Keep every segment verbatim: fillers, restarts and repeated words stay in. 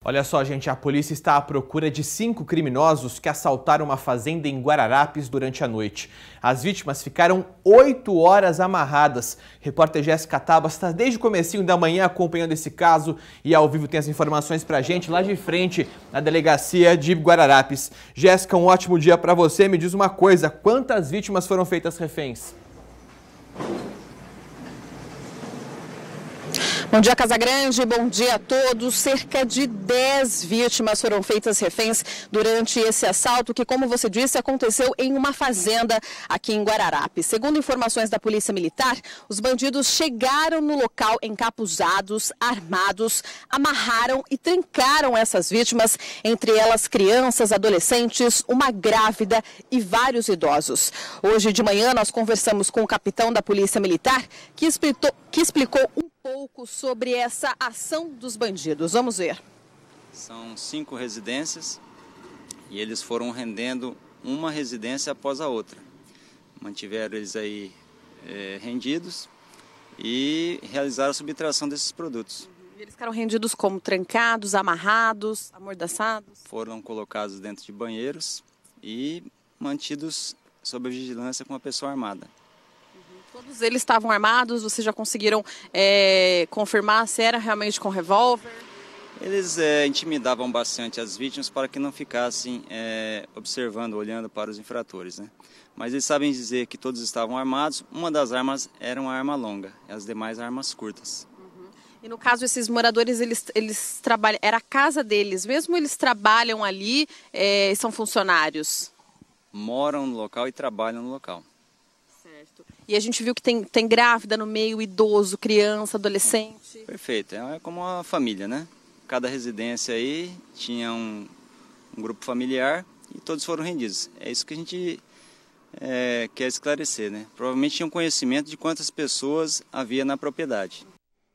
Olha só, gente, a polícia está à procura de cinco criminosos que assaltaram uma fazenda em Guararapes durante a noite. As vítimas ficaram oito horas amarradas. Repórter Jéssica Tabas está desde o comecinho da manhã acompanhando esse caso e ao vivo tem as informações pra gente lá de frente na delegacia de Guararapes. Jéssica, um ótimo dia para você. Me diz uma coisa, quantas vítimas foram feitas reféns? Bom dia, Casagrande. Bom dia a todos. Cerca de dez vítimas foram feitas reféns durante esse assalto que, como você disse, aconteceu em uma fazenda aqui em Guararapes. Segundo informações da Polícia Militar, os bandidos chegaram no local encapuzados, armados, amarraram e trancaram essas vítimas, entre elas crianças, adolescentes, uma grávida e vários idosos. Hoje de manhã nós conversamos com o capitão da Polícia Militar que explicou, que explicou um pouco sobre essa ação dos bandidos. Vamos ver. São cinco residências e eles foram rendendo uma residência após a outra. Mantiveram eles aí é, rendidos e realizaram a subtração desses produtos. E eles ficaram rendidos como? Trancados, amarrados, amordaçados? Foram colocados dentro de banheiros e mantidos sob a vigilância com uma pessoa armada. Todos eles estavam armados, vocês já conseguiram é, confirmar se era realmente com revólver? Eles é, intimidavam bastante as vítimas para que não ficassem é, observando, olhando para os infratores, né? Mas eles sabem dizer que todos estavam armados, uma das armas era uma arma longa, e as demais armas curtas. Uhum. E no caso, esses moradores, eles, eles trabalham, era a casa deles, mesmo eles trabalham ali, é, são funcionários? Moram no local e trabalham no local. Certo. E a gente viu que tem, tem grávida no meio, idoso, criança, adolescente. Perfeito, é como uma família, né? Cada residência aí tinha um, um grupo familiar e todos foram rendidos. É isso que a gente é, quer esclarecer, né? Provavelmente tinham conhecimento de quantas pessoas havia na propriedade.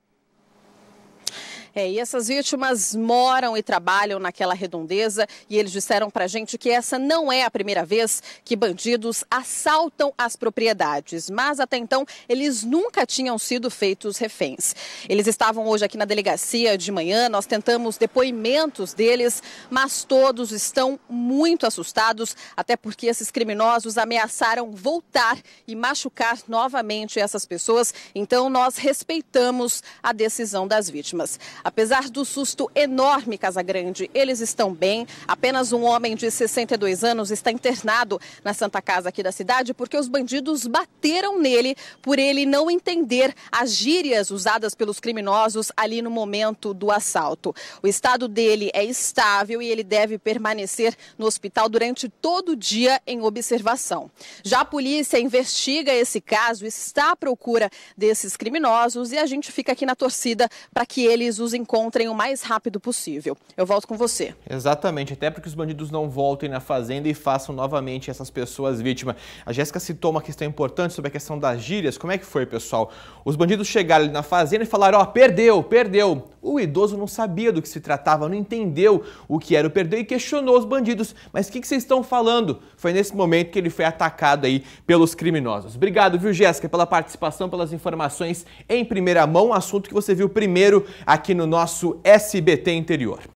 É, e essas vítimas moram e trabalham naquela redondeza e eles disseram pra gente que essa não é a primeira vez que bandidos assaltam as propriedades, mas até então eles nunca tinham sido feitos reféns. Eles estavam hoje aqui na delegacia de manhã, nós tentamos depoimentos deles, mas todos estão muito assustados, até porque esses criminosos ameaçaram voltar e machucar novamente essas pessoas, então nós respeitamos a decisão das vítimas. Apesar do susto enorme, Casagrande, eles estão bem. Apenas um homem de sessenta e dois anos está internado na Santa Casa aqui da cidade porque os bandidos bateram nele por ele não entender as gírias usadas pelos criminosos ali no momento do assalto. O estado dele é estável e ele deve permanecer no hospital durante todo o dia em observação. Já a polícia investiga esse caso, está à procura desses criminosos e a gente fica aqui na torcida para que eles os encontrem o mais rápido possível. Eu volto com você. Exatamente, até porque os bandidos não voltem na fazenda e façam novamente essas pessoas vítimas. A Jéssica citou uma questão importante sobre a questão das gírias. Como é que foi, pessoal? Os bandidos chegaram ali na fazenda e falaram, ó, perdeu, perdeu. O idoso não sabia do que se tratava, não entendeu o que era o perdeu e questionou os bandidos. Mas o que, que vocês estão falando? Foi nesse momento que ele foi atacado aí pelos criminosos. Obrigado, viu, Jéssica, pela participação, pelas informações em primeira mão, assunto que você viu primeiro aqui no nosso S B T Interior.